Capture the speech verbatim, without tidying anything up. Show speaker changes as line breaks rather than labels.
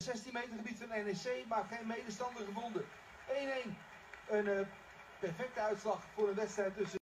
zestien meter gebied van N E C, maar geen medestander gevonden. één-één. Een uh, perfecte uitslag voor een wedstrijd tussen